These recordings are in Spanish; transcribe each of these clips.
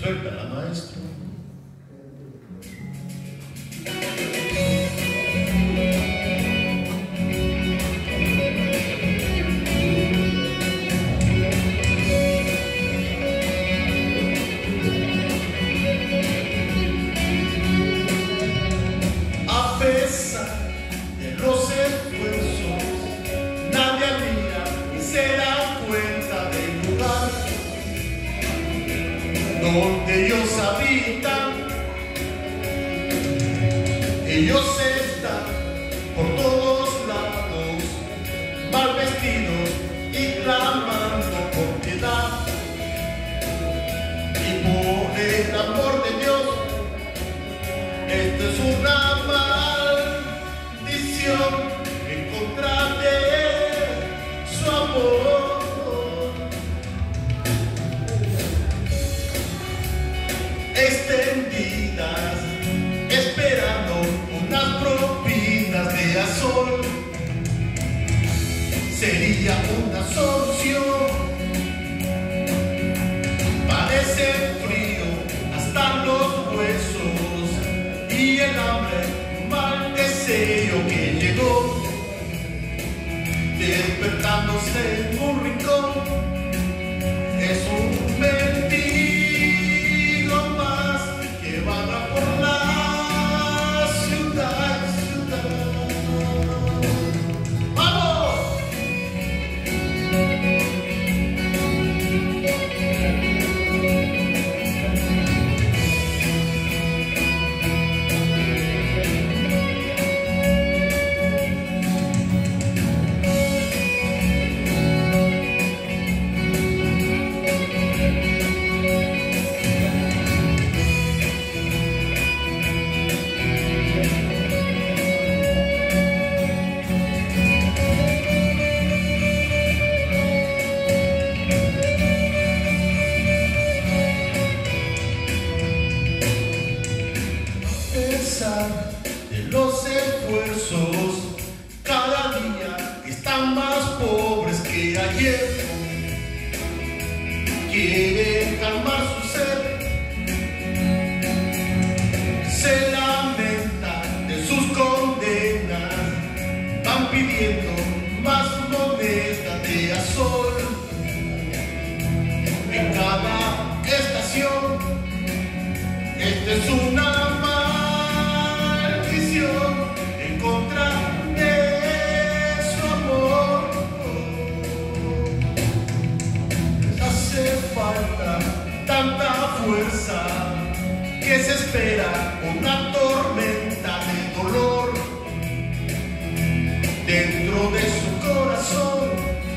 Suéltala, maestro. A pesar de los esfuerzos, nadie mira y se da cuenta del lugar donde ellos habitan. Ellos están por todos lados, mal vestidos y clamando por piedad. Y por el amor de Dios, esto es una maldición en contra de su amor. Extendidas, esperando unas propinas de azul, sería una solución. Parece frío hasta los huesos y el hambre, mal deseo que llegó, despertándose en un rincón. Es un mendigo más que vaga por la ciudad. ¡Vamos! De los esfuerzos, cada día están más pobres que ayer. Quieren calmar su sed, se lamentan de sus condenas, van pidiendo más monedas de azul. En cada estación, esta es una en contra de su amor. Les hace falta tanta fuerza que se espera una tormenta de dolor dentro de su corazón.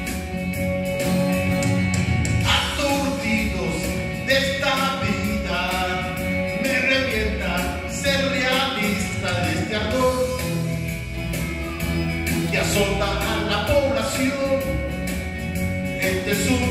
Aturdidos de esta vida, me revienta ser realista de este ardor que azota a la población. Este es un